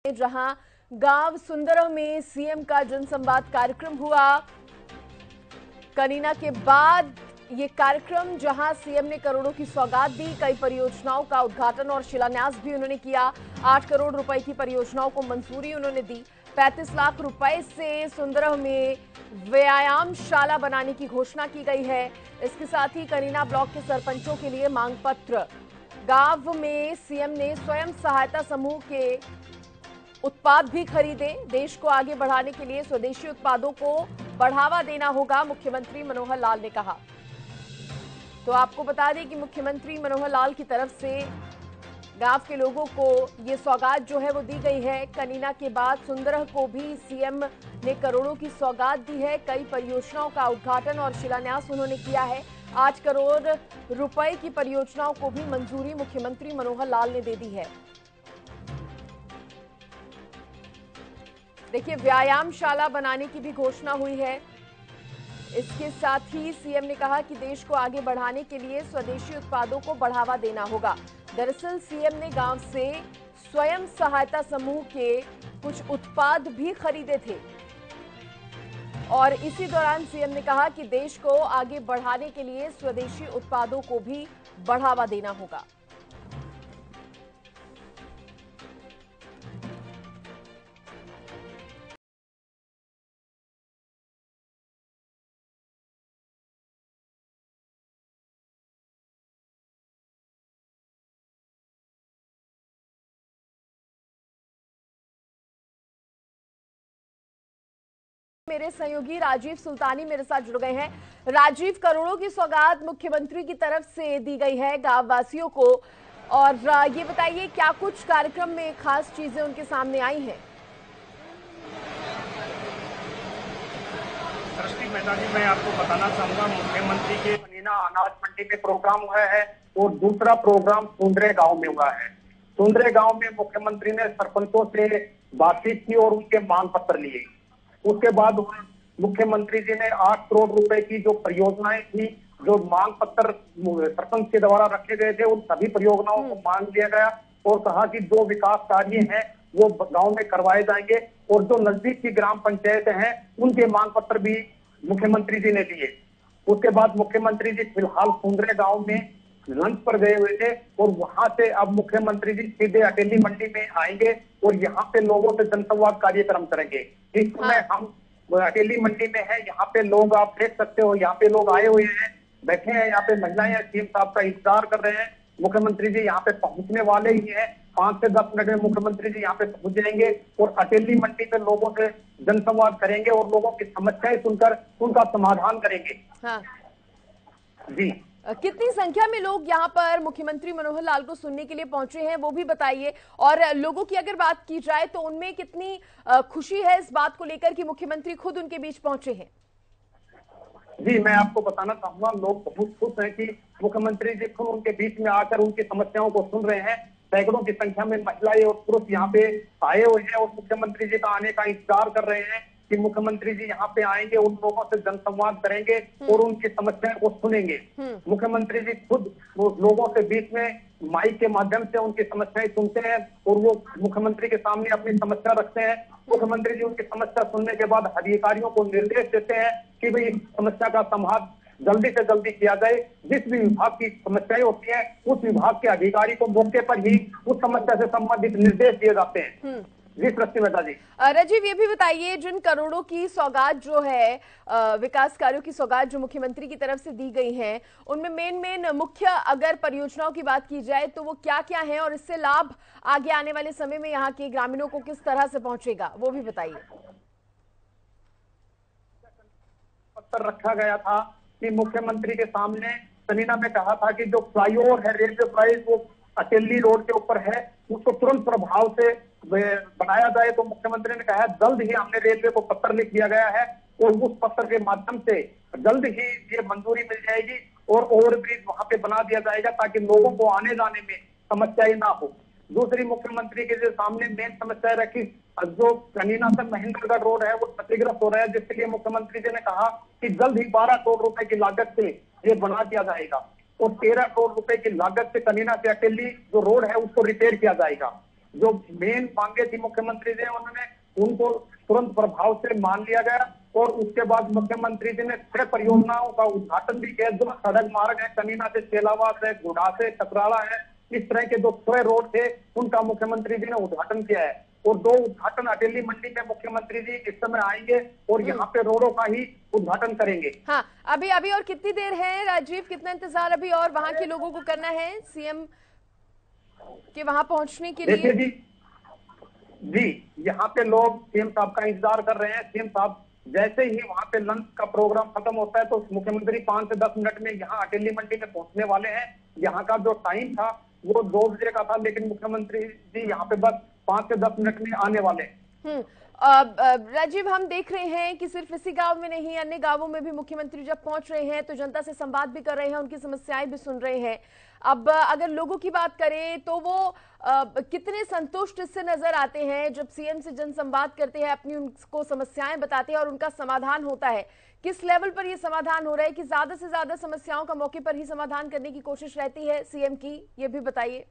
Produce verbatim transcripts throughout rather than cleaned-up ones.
जहां गांव सुंदरम में सीएम का जनसंवाद कार्यक्रम हुआ। कनीना के बाद ये कार्यक्रम जहां सीएम ने करोड़ों की सौगात दी, कई परियोजनाओं का उद्घाटन और शिलान्यास भी उन्होंने किया। आठ करोड़ रुपए की परियोजनाओं को मंजूरी उन्होंने दी। पैंतीस लाख रुपए से सुंदरम में व्यायामशाला बनाने की घोषणा की गई है। इसके साथ ही कनीना ब्लॉक के सरपंचों के लिए मांग पत्र। गांव में सीएम ने स्वयं सहायता समूह के उत्पाद भी खरीदे। देश को आगे बढ़ाने के लिए स्वदेशी उत्पादों को बढ़ावा देना होगा, मुख्यमंत्री मनोहर लाल ने कहा। तो आपको बता दें कि मुख्यमंत्री मनोहर लाल की तरफ से गांव के लोगों को ये सौगात जो है वो दी गई है। कनीना के बाद सुंदरह को भी सीएम ने करोड़ों की सौगात दी है। कई परियोजनाओं का उद्घाटन और शिलान्यास उन्होंने किया है। आठ करोड़ रुपए की परियोजनाओं को भी मंजूरी मुख्यमंत्री मनोहर लाल ने दे दी है। देखिए, व्यायामशाला बनाने की भी घोषणा हुई है। इसके साथ ही सीएम ने कहा कि देश को आगे बढ़ाने के लिए स्वदेशी उत्पादों को बढ़ावा देना होगा। दरअसल सीएम ने गांव से स्वयं सहायता समूह के कुछ उत्पाद भी खरीदे थे और इसी दौरान सीएम ने कहा कि देश को आगे बढ़ाने के लिए स्वदेशी उत्पादों को भी बढ़ावा देना होगा। मेरे सहयोगी राजीव सुल्तानी मेरे साथ जुड़ गए हैं। राजीव, करोड़ों की सौगात मुख्यमंत्री की तरफ से दी गई है गांव वासियों को, और ये बताइए क्या कुछ कार्यक्रम में खास चीजें उनके सामने आई हैं? दृष्टि मेहता जी, मैं आपको बताना चाहूंगा, मुख्यमंत्री के कनीना अनाज मंडी में प्रोग्राम हुआ है और दूसरा प्रोग्राम सुंदरे गांव में हुआ है। सुंदरे गांव में मुख्यमंत्री ने सरपंचों से बातचीत की और उनके मांग पत्र लिए। उसके बाद मुख्यमंत्री जी ने आठ करोड़ रुपए की जो परियोजनाएं थी, जो मांग पत्र सरपंच के द्वारा रखे गए थे, उन सभी परियोजनाओं को मान लिया गया और कहा कि जो विकास कार्य हैं वो गांव में करवाए जाएंगे और जो नजदीक की ग्राम पंचायत हैं उनके मांग पत्र भी मुख्यमंत्री जी ने दिए। उसके बाद मुख्यमंत्री जी फिलहाल सुंदरे गांव में लंच पर गए हुए थे और वहां से अब मुख्यमंत्री जी सीधे अटेली मंडी में आएंगे और यहाँ पे लोगों से जनसंवाद कार्यक्रम करेंगे। इस समय हम अटेली मंडी में है, यहाँ पे लोग आप देख सकते हो, यहाँ पे लोग आए हुए हैं, बैठे हैं, यहाँ पे महिलाएं सीएम साहब का इंतजार कर रहे हैं। मुख्यमंत्री जी यहाँ पे पहुंचने वाले ही हैं, पांच से दस मिनट में मुख्यमंत्री जी यहाँ पे पहुंच जाएंगे और अटेली मंडी में लोगों से जनसंवाद करेंगे और लोगों की समस्याएं सुनकर उनका समाधान करेंगे। हाँ। जी, कितनी संख्या में लोग यहाँ पर मुख्यमंत्री मनोहर लाल को सुनने के लिए पहुंचे हैं वो भी बताइए, और लोगों की अगर बात की जाए तो उनमें कितनी खुशी है इस बात को लेकर कि मुख्यमंत्री खुद उनके बीच पहुंचे हैं? जी, मैं आपको बताना चाहूंगा, लोग बहुत खुश हैं कि मुख्यमंत्री जी खुद उनके बीच में आकर उनकी समस्याओं को सुन रहे हैं। सैकड़ों की संख्या में महिलाएं और पुरुष यहाँ पे आए हुए हैं और मुख्यमंत्री जी का आने का इंतजार कर रहे हैं कि मुख्यमंत्री जी यहाँ पे आएंगे, उन लोगों से जनसंवाद करेंगे और उनकी समस्याओं को सुनेंगे। मुख्यमंत्री जी खुद लोगों के बीच में माइक के माध्यम से उनकी समस्याएं सुनते हैं और वो मुख्यमंत्री के सामने अपनी समस्या रखते हैं। मुख्यमंत्री जी उनकी समस्या सुनने के बाद अधिकारियों को निर्देश देते हैं कि भाई इस समस्या का समाधान जल्दी से जल्दी किया जाए। जिस भी विभाग की समस्याएं होती है उस विभाग के अधिकारी को मौके पर ही उस समस्या से संबंधित निर्देश दिए जाते हैं। जी सृष्टि मेहता जी। राजीव, ये भी बताइए, जिन करोड़ों की सौगात जो है, विकास कार्यों की सौगात जो मुख्यमंत्री की तरफ से दी गई है, उनमें मेन मेन मुख्य अगर परियोजनाओं की बात की जाए तो वो क्या क्या है और इससे लाभ आगे आने वाले समय में यहाँ के ग्रामीणों को किस तरह से पहुंचेगा, वो भी बताइए। पत्र रखा गया था कि मुख्यमंत्री के सामने कनीना में कहा था कि जो फ्लाईओवर है, रेलवे फ्लाई वो अटेली रोड के ऊपर है, उसको तुरंत प्रभाव से बनाया जाए। तो मुख्यमंत्री ने कहा जल्द ही हमने रेलवे को पत्र लिख दिया गया है और उस पत्र के माध्यम से जल्द ही ये मंजूरी मिल जाएगी और ओवरब्रिज वहां पे बना दिया जाएगा ताकि लोगों को आने जाने में समस्याएं ना हो। दूसरी, मुख्यमंत्री के जो सामने मेन समस्या रखी, जो कनीना से महेंद्रगढ़ रोड है वो क्षतिग्रस्त हो रहा है, जिसके लिए मुख्यमंत्री जी ने कहा कि जल्द ही बारह करोड़ रुपए की लागत से ये बना दिया जाएगा और तेरह करोड़ रुपए की लागत से कनीना से अटेली जो रोड है उसको रिपेयर किया जाएगा। जो मेन मांगे थी मुख्यमंत्री जी उन्होंने उनको तुरंत प्रभाव से मान लिया गया। और उसके बाद मुख्यमंत्री जी ने छह परियोजनाओं का उद्घाटन भी किया, जो सड़क मार्ग है, कनीना से चेलावास है, गुड़ा से टकराला है, इस तरह के जो छह रोड थे उनका मुख्यमंत्री जी ने उद्घाटन किया है। और दो उद्घाटन अटेली मंडी में मुख्यमंत्री जी इस समय आएंगे और यहाँ पे रोडों का ही उद्घाटन करेंगे। हाँ, अभी अभी और कितनी देर है राजीव, कितना इंतजार अभी और वहां के लोगों को करना है सीएम के वहां पहुंचने के लिए? देखिए जी, जी यहाँ पे लोग सीएम साहब का इंतजार कर रहे हैं। सीएम साहब जैसे ही वहां पे लंच का प्रोग्राम खत्म होता है तो मुख्यमंत्री पांच से दस मिनट में यहाँ अटेली मंडी में पहुंचने वाले हैं। यहाँ का जो टाइम था वो दो बजे का था, लेकिन मुख्यमंत्री जी यहाँ पे बस पांच से दस मिनट में आने वाले हैं। हम्म अब, अब, राजीव, हम देख रहे हैं कि सिर्फ इसी गांव में नहीं, अन्य गांवों में भी मुख्यमंत्री जब पहुंच रहे हैं तो जनता से संवाद भी कर रहे हैं, उनकी समस्याएं भी सुन रहे हैं। अब अगर लोगों की बात करें तो वो आ, कितने संतुष्ट इससे नजर आते हैं जब सीएम से जनसंवाद करते हैं, अपनी उनको समस्याएं बताते हैं और उनका समाधान होता है? किस लेवल पर ये समाधान हो रहा है कि ज्यादा से ज्यादा समस्याओं का मौके पर ही समाधान करने की कोशिश रहती है सीएम की, ये भी बताइए।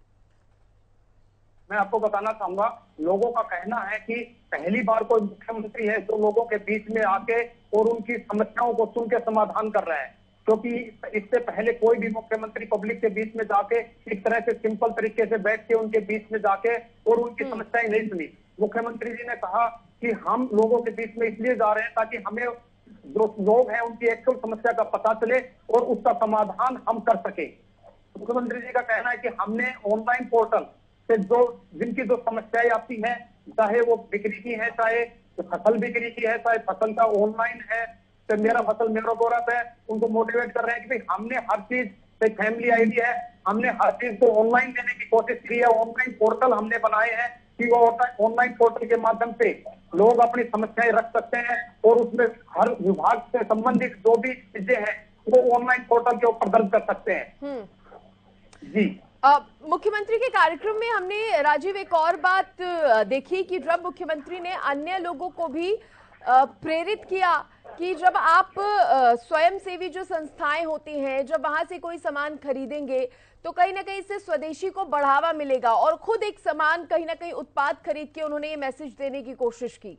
मैं आपको बताना चाहूंगा, लोगों का कहना है कि पहली बार कोई मुख्यमंत्री है जो लोगों के बीच में आके और उनकी समस्याओं को सुन के समाधान कर रहा है। क्योंकि इससे पहले कोई भी मुख्यमंत्री पब्लिक के बीच में जाके इस तरह से सिंपल तरीके से बैठ के उनके बीच में जाके और उनकी समस्याएं नहीं सुनी। मुख्यमंत्री जी ने कहा कि हम लोगों के बीच में इसलिए जा रहे हैं ताकि हमें जो लोग हैं उनकी एक्चुअल समस्या का पता चले और उसका समाधान हम कर सके। मुख्यमंत्री जी का कहना है कि हमने ऑनलाइन पोर्टल से जो जिनकी जो समस्याएं आती हैं, चाहे वो बिक्री की है, चाहे फसल बिक्री की है, चाहे फसल का ऑनलाइन है, तो मेरा फसल मेरा गौरव है, उनको मोटिवेट कर रहे हैं कि भाई हमने हर चीज एक फैमिली आईडी है, हमने हर चीज को ऑनलाइन देने की कोशिश की है। ऑनलाइन पोर्टल हमने बनाए हैं कि वो ऑनलाइन पोर्टल के माध्यम से लोग अपनी समस्याएं रख सकते हैं और उसमें हर विभाग से संबंधित जो भी चीजें हैं वो ऑनलाइन पोर्टल के ऊपर दर्ज कर सकते हैं। जी, मुख्यमंत्री के कार्यक्रम में हमने राजीव एक और बात देखी कि जब मुख्यमंत्री ने अन्य लोगों को भी प्रेरित किया कि जब आप स्वयंसेवी जो संस्थाएं होती हैं, जब वहां से कोई सामान खरीदेंगे तो कहीं ना कहीं इससे स्वदेशी को बढ़ावा मिलेगा, और खुद एक सामान कहीं ना कहीं उत्पाद खरीद के उन्होंने ये मैसेज देने की कोशिश की।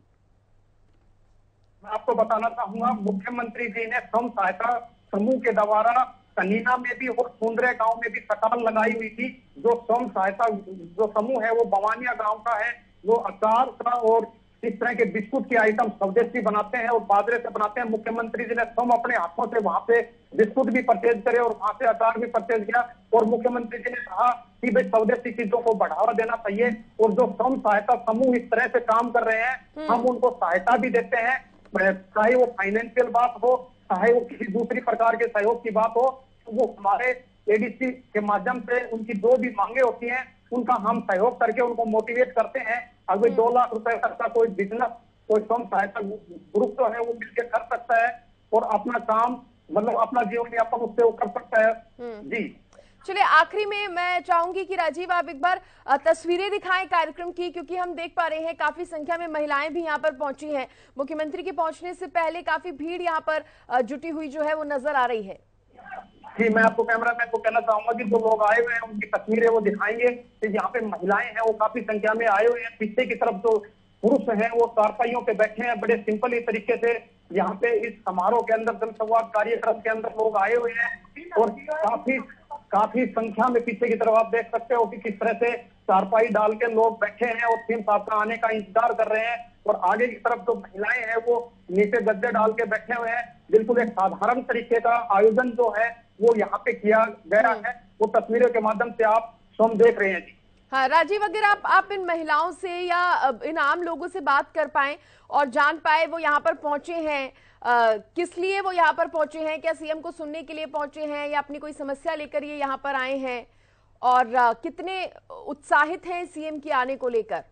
मैं आपको बताना चाहूंगा, मुख्यमंत्री जी ने स्वयं सहायता समूह के द्वारा कनीना में भी और सुंदरे गांव में भी कतार लगाई हुई थी। जो स्वयं सहायता जो समूह है वो बवानिया गांव का है, वो अचार का और इस तरह के बिस्कुट के आइटम स्वदेशी बनाते हैं और बाजरे से बनाते हैं। मुख्यमंत्री जी ने स्वयं अपने हाथों से वहां पे बिस्कुट भी परचेज करे और वहां से अचार भी परचेज किया। और मुख्यमंत्री जी ने कहा कि भाई स्वदेशी चीजों को बढ़ावा देना चाहिए और जो स्वयं सहायता समूह इस तरह से काम कर रहे हैं हम उनको सहायता भी देते हैं, चाहे वो फाइनेंशियल बात हो, चाहे वो किसी दूसरी प्रकार के सहयोग की बात हो, तो वो हमारे एडीसी के माध्यम से उनकी जो भी मांगे होती हैं उनका हम सहयोग करके उनको मोटिवेट करते हैं। अगर दो लाख रुपए तक का कोई बिजनेस कोई स्वयं सहायता ग्रुप जो है वो मिलकर कर सकता है और अपना काम मतलब अपना जीवन यापन उससे वो कर सकता है। जी चलिए, आखिरी में मैं चाहूंगी कि राजीव आप एक बार तस्वीरें दिखाएं कार्यक्रम की, क्योंकि हम देख पा रहे हैं काफी संख्या में महिलाएं भी यहां पर पहुंची हैं। मुख्यमंत्री के पहुंचने से पहले काफी भीड़ यहां पर जुटी हुई जो है वो नजर आ रही है। जी, मैं आपको कैमरामैन को कहना चाहूंगा कि जो लोग आए हुए हैं उनकी तस्वीरें वो दिखाएंगे। तो यहाँ पे महिलाएं हैं वो काफी संख्या में आए हुए हैं। पीछे की तरफ जो पुरुष हैं वो चारपाइयों पे बैठे हैं। बड़े सिंपल ही तरीके से यहाँ पे इस समारोह के अंदर जनसंवाद कार्यक्रम के अंदर लोग आए हुए हैं और काफी काफी संख्या में पीछे की तरफ आप देख सकते हो कि किस तरह से चारपाई डाल के लोग बैठे हैं और सीएम साहब का आने का इंतजार कर रहे हैं। और आगे की तरफ जो महिलाएं हैं वो नीचे गद्दे डाल के बैठे हुए हैं। बिल्कुल एक साधारण तरीके का आयोजन जो है वो यहाँ पे किया गया है, वो तस्वीरों के माध्यम से आप स्वयं देख रहे हैं। जी हाँ राजीव, अगर आप आप इन महिलाओं से या इन आम लोगों से बात कर पाए और जान पाए वो यहाँ पर पहुंचे हैं, आ, किस लिए वो यहाँ पर पहुंचे हैं, क्या सीएम को सुनने के लिए पहुंचे हैं या अपनी कोई समस्या लेकर ये यहाँ पर आए हैं, और आ, कितने उत्साहित हैं सीएम के आने को लेकर?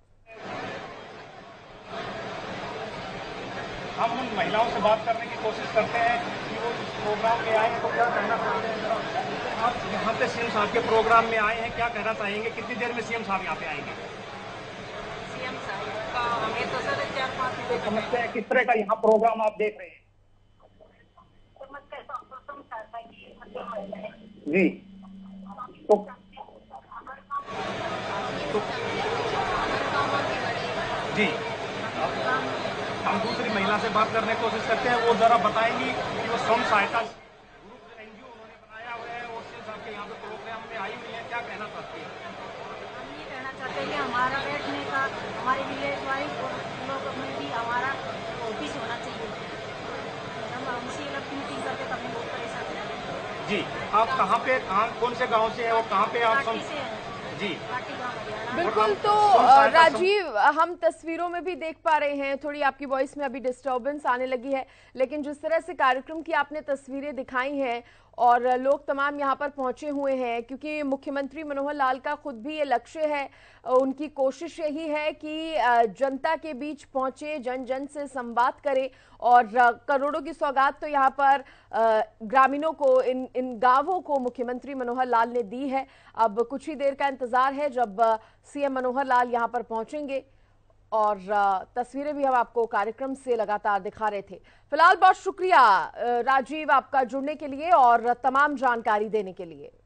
हम उन महिलाओं से बात करने की कोशिश करते हैं कि वो इस प्रोग्राम में आए हैं तो क्या कहना चाहते हैं। आप यहाँ पे सीएम साहब के प्रोग्राम में आए हैं, क्या कहना चाहेंगे, कितनी देर में सीएम साहब यहाँ पे आएंगे? सीएम साहब का हमें तो सर चार पाँच तो समझते हैं किस तरह का यहाँ प्रोग्राम आप देख रहे हैं? जी तो, तो जी, हम दूसरी महिला से बात करने की कोशिश करते हैं। वो जरा बताएंगी कि वो स्वयं सहायता ग्रुप एनजीओ उन्होंने बनाया हुआ है और सिर्फ आपके यहाँ पे प्रोग्राम में आई हुई है, क्या कहना चाहती है? हम ये कहना चाहते हैं कि हमारा बैठने का, हमारे विलेज वाइज लोग में भी हमारा ऑफिस होना चाहिए। हम उसी अलग मीटिंग करके तो हमें बहुत परेशान है। जी, आप कहाँ पे, कहाँ कौन से गांव से हैं और कहाँ पे आप पार्टी सम... से हैं। जी, पार्टी गाँव हरियाणा। बिल्कुल। तो स्वयं अ, सहायता सम- राजीव, हम तस्वीरों में भी देख पा रहे हैं, थोड़ी आपकी वॉइस में अभी डिस्टरबेंस आने लगी है, लेकिन जिस तरह से कार्यक्रम की आपने तस्वीरें दिखाई हैं और लोग तमाम यहाँ पर पहुंचे हुए हैं, क्योंकि मुख्यमंत्री मनोहर लाल का खुद भी ये लक्ष्य है, अ, उनकी कोशिश यही है कि अ, जनता के बीच पहुंचे, जन जन से संवाद करे और अ, करोड़ों की सौगात तो यहाँ पर अ, ग्रामीणों को, इन इन गांवों को मुख्यमंत्री मनोहर लाल ने दी है। अब कुछ ही देर का इंतजार है जब सीएम मनोहर लाल यहां पर पहुंचेंगे और अ, तस्वीरें भी हम आपको कार्यक्रम से लगातार दिखा रहे थे। फिलहाल बहुत शुक्रिया अ, राजीव, आपका जुड़ने के लिए और तमाम जानकारी देने के लिए।